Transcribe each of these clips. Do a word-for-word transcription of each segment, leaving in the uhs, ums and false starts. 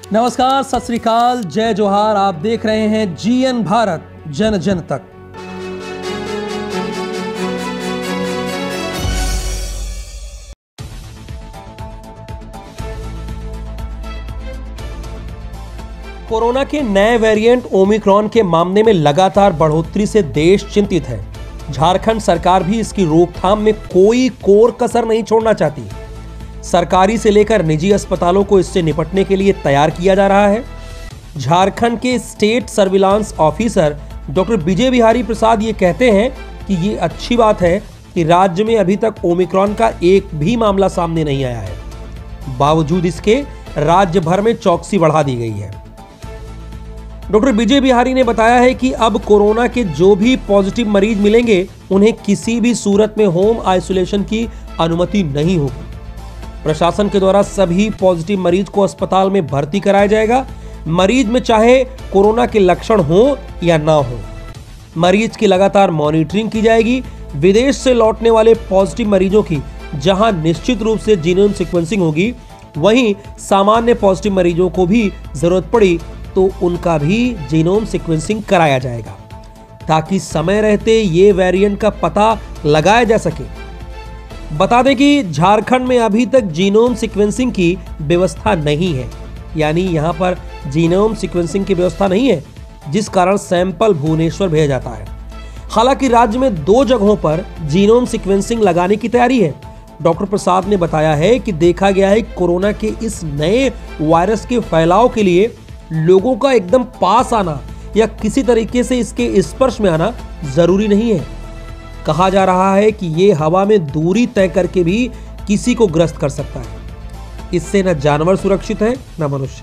नमस्कार, सत श्री अकाल, जय जोहार। आप देख रहे हैं जीएन भारत, जन जन तक। कोरोना के नए वेरिएंट ओमिक्रॉन के मामले में लगातार बढ़ोतरी से देश चिंतित है। झारखंड सरकार भी इसकी रोकथाम में कोई कोर कसर नहीं छोड़ना चाहती। सरकारी से लेकर निजी अस्पतालों को इससे निपटने के लिए तैयार किया जा रहा है। झारखंड के state surveillance officer doctor Vijay Bihari Prasad ये कहते हैं कि ये अच्छी बात है कि राज्य में अभी तक ओमिक्रॉन का एक भी मामला सामने नहीं आया है। बावजूद इसके राज्य भर में चौकसी बढ़ा दी गई है। डॉक्टर विजय बिहारी ने बताया है कि अब कोरोना के जो भी पॉजिटिव मरीज मिलेंगे उन्हें किसी भी सूरत में होम आइसोलेशन की अनुमति नहीं होगी। प्रशासन के द्वारा सभी पॉजिटिव मरीज को अस्पताल में भर्ती कराया जाएगा। मरीज में चाहे कोरोना के लक्षण हो या ना हो, मरीज की लगातार मॉनिटरिंग की जाएगी। विदेश से लौटने वाले पॉजिटिव मरीजों की जहां निश्चित रूप से जीनोम सीक्वेंसिंग होगी, वहीं सामान्य पॉजिटिव मरीजों को भी जरूरत पड़ी तो उनका भी जीनोम सीक्वेंसिंग कराया जाएगा, ताकि समय रहते ये वेरिएंट का पता लगाया जा सके। बता दें कि झारखंड में अभी तक जीनोम सीक्वेंसिंग की व्यवस्था नहीं है, यानी यहां पर जीनोम सीक्वेंसिंग की व्यवस्था नहीं है, जिस कारण सैंपल भुवनेश्वर भेजा जाता है। हालांकि राज्य में दो जगहों पर जीनोम सीक्वेंसिंग लगाने की तैयारी है। डॉक्टर प्रसाद ने बताया है कि देखा गया है कि कोरोना के इस नए वायरस के फैलाव के लिए लोगों का एकदम पास आना या किसी तरीके से इसके स्पर्श में आना जरूरी नहीं है। कहा जा रहा है कि ये हवा में दूरी तय करके भी किसी को ग्रस्त कर सकता है। इससे न जानवर सुरक्षित है न मनुष्य।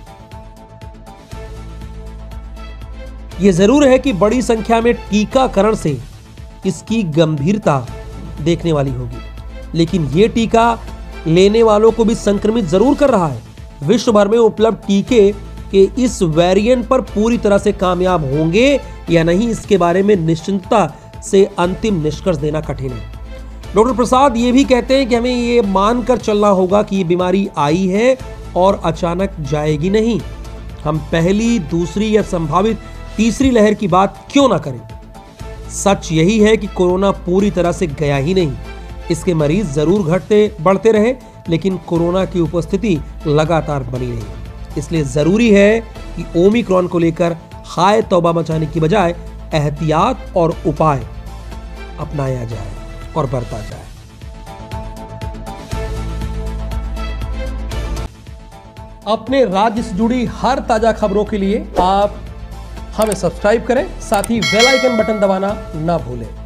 यह जरूर है कि बड़ी संख्या में टीकाकरण से इसकी गंभीरता देखने वाली होगी, लेकिन यह टीका लेने वालों को भी संक्रमित जरूर कर रहा है। विश्व भर में उपलब्ध टीके के इस वेरिएंट पर पूरी तरह से कामयाब होंगे या नहीं, इसके बारे में निश्चिंतता से अंतिम निष्कर्ष देना कठिन है। डॉक्टर प्रसाद ये भी कहते हैं कि हमें ये मानकर चलना होगा कि ये बीमारी आई है और अचानक जाएगी नहीं। हम पहली, दूसरी या संभावित तीसरी लहर की बात क्यों ना करें। सच यही है कि कोरोना पूरी तरह से गया ही नहीं। इसके मरीज जरूर घटते बढ़ते रहे, लेकिन कोरोना की उपस्थिति लगातार बनी रही। इसलिए जरूरी है कि ओमिक्रॉन को लेकर हाय तौबा मचाने की बजाय एहतियात और उपाय अपनाया जाए और बरता जाए। अपने राज्य से जुड़ी हर ताजा खबरों के लिए आप हमें सब्सक्राइब करें, साथ ही बेल आइकन बटन दबाना ना भूलें।